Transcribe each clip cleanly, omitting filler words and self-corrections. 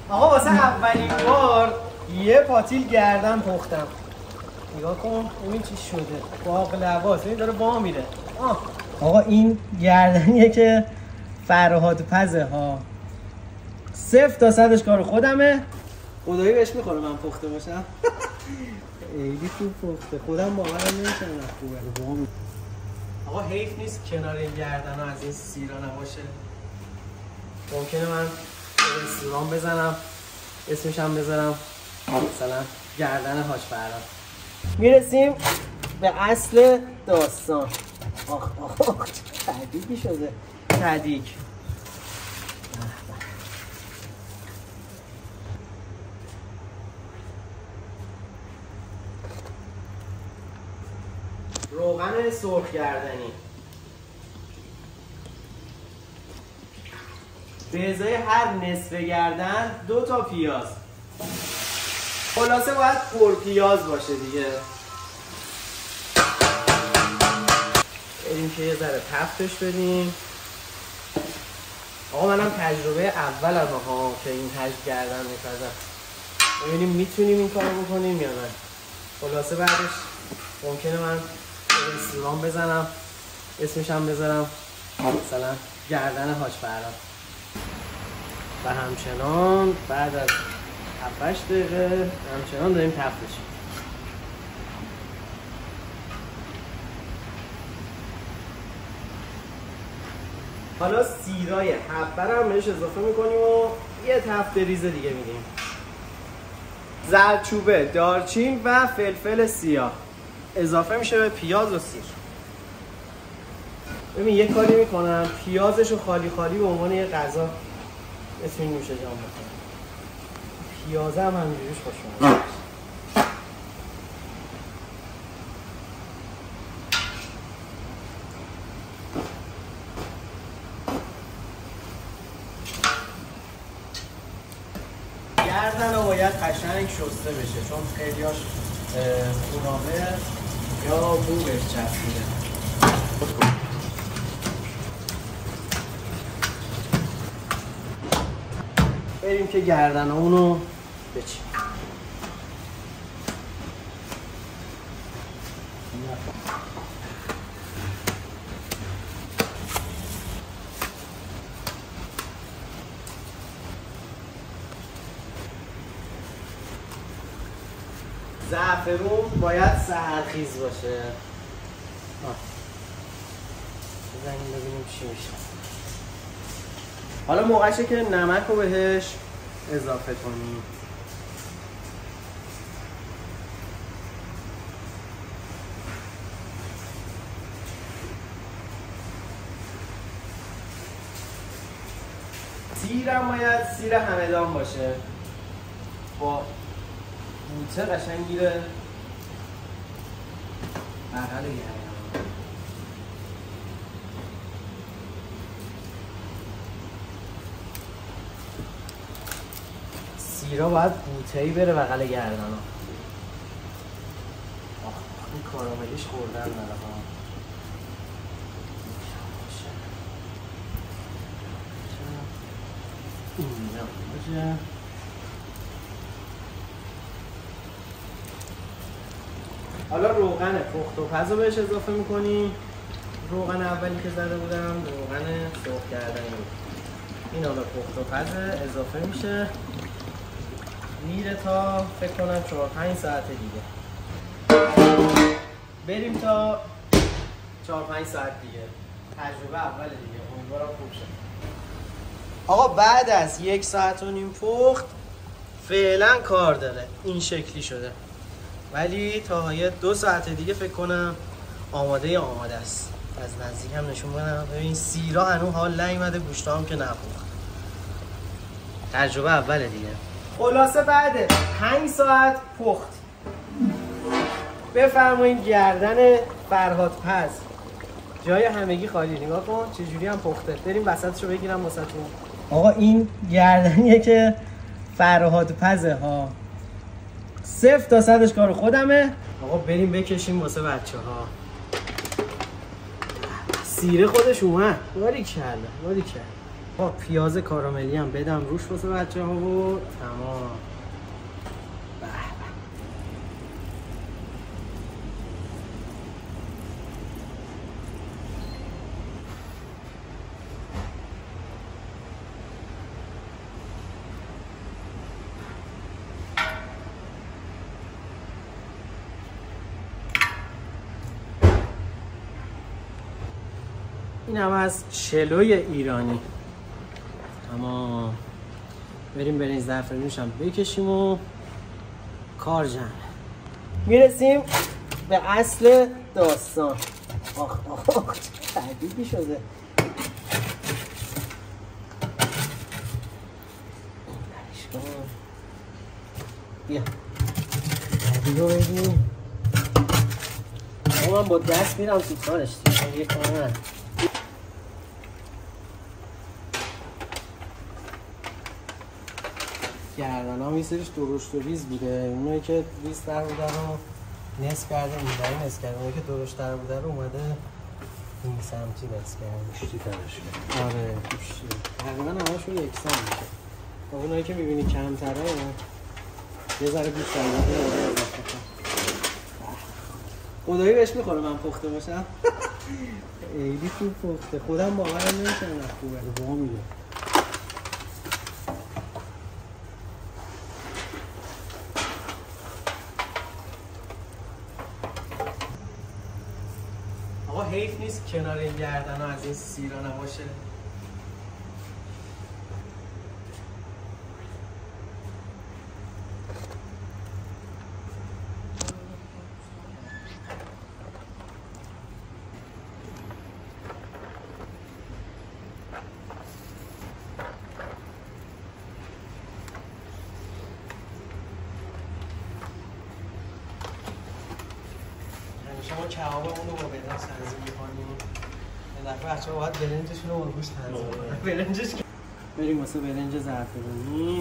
آقا واسه اولین بار یه پاتیل گردن پختم. نگاه کن ببین چی شده. باقلواست. ببین داره با میره. آقا این گردنیه که فرهاد پزه ها. 0 تا 100ش کار خودمه. خدایی بهش میخوره من پخته باشم. خیلی خوب پخته. خودم باورم نمیشه خوبه. آقا حیف نیست کنار این گردن ها از این سیرا نباشه. ممکنه من رستوران بزنم اسمش هم بذارم مثلا گردن حاج فرهاد. میرسیم به اصل داستان. آخ تهدیگی شده. تهدیگ روغن سرخ گردنی به ازای هر نصف گردن 2 تا پیاز. خلاصه باید پر پیاز باشه دیگه. بریم که یه ذره تفتش بدیم. آقا منم تجربه اولم ها که این حجم گردن می‌پزم. ببینیم میتونیم این کارو بکنیم یا نه. خلاصه بعدش ممکنه من رستوران بزنم اسمش هم بذارم مثلا گردن حاج فرهاد. و همچنان بعد از 7-8 دقیقه همچنان داریم تفتش. حالا سیرای حبه رو هم بهش اضافه میکنیم و یه تفت ریز دیگه میدیم. زردچوبه، دارچین و فلفل سیاه اضافه میشه به پیاز و سیر. ببین یه کاری میکنم پیازشو خالی خالی به عنوان یه غذا اسم این نوشه جان بکنم. پیازه هم همینجوریش خوش اومد. گردن رو باید قشنگ شسته بشه چون خیلیاش خونابه یا بو بهش چسبیده. بریم که گردن اونو بچیم. زعفرون باید سحرخیز باشه. بزنیم ببینیم چی میشه. حالا موقعشه که نمک رو بهش اضافه کنیم. سیرم باید سیر همدان باشه با بوته قشنگ گیره بغل گردن. سیرا باید بوته‌ای بره بغل گردن ها. این کاراملیش خوردن نداره ها. اینجا باشه. حالا روغن پخت و پز رو بهش اضافه میکنیم. روغن اولی که زده بودم روغن سرخ گردنی بود. این حالا پخت و پز اضافه میشه. میره تا فکر کنم 4-5 ساعت دیگه. بریم تا 4-5 ساعت دیگه. تجربه اول دیگه. امیدوارم خوب شه. آقا بعد از 1 ساعت و نیم پخت فعلا کار داره. این شکلی شده. ولی تا 2 ساعت دیگه فکر کنم آماده است. از نزدیک هم نشون بدم. ببین سیرا هنوز حال نیومده، گوشتا هم که نپخت. تجربه اول دیگه. خلاصه بعد 5 ساعت پخت. بفرمایید گردن فرهاد پز. جای همگی خالی. نگاه کن چجوری هم پخته. بریم وسطشو بگیرم واسهتون. آقا این گردنیه که فرهاد پزه ها. 0 تا 100ش کار خودمه. آقا بریم بکشیم واسه بچه ها. سیره خودش اومد. باری کرده. با پیاز کاراملی هم بدم روش واسه بچه‌ها و تمام. این هم از چلوی ایرانی. اما بریم برنج زعفرونیش هم بکشیم و کار جمعه. میرسیم به اصل داستان. آخ آخ آخ تحدیدی شده. بیا تحدید رو بگیم. من با دست میرم تو کارش دیگه کار. گردن هم یه سریش درشت و ریز بوده، اونایی که ریز تر بوده رو نصف کرده اینجایی نصف کرده، اونایی که درشت تر بوده رو اومده این سمتی نصف کرده گوشتی ترش کرده. آره گوشتی تقریبا همه‌شون یکسان میشه. اونایی که میبینی کمتره یه ذره بیشتر بوده. خدایی بهش میخوره من پخته باشم. خیلی خوب پخته، خودم باورم نمیشه انقدر خوبه. با میگه آقا حیف نیست کنار این گردن ها از این سیرا نباشه. شما کبابمون رو با برنج تنظیم می‌کنیم. یه دفعه بچه‌ها باید برنجشون رو با گوشت تنظیم کنن. برنجش بریم واسه برنج زعفرونی.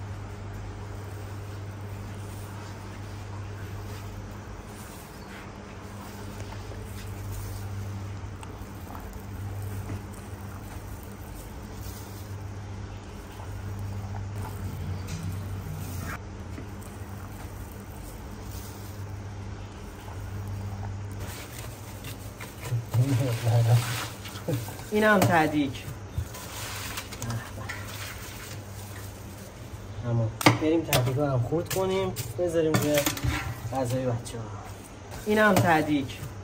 این هم تدیک. اما بریم تدیک رو هم خورد کنیم بذاریم روی غذای بچه ها. این هم تدیک.